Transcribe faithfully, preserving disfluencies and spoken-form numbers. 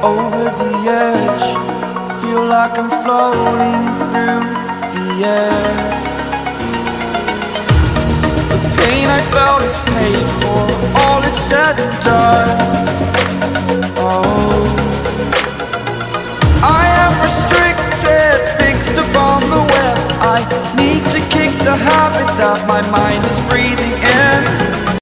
over the edge. Feel like I'm floating through the air. The pain I felt is paid for, all is said and done. Oh, I am restricted, fixed upon the web. I need to kick the habit that my mind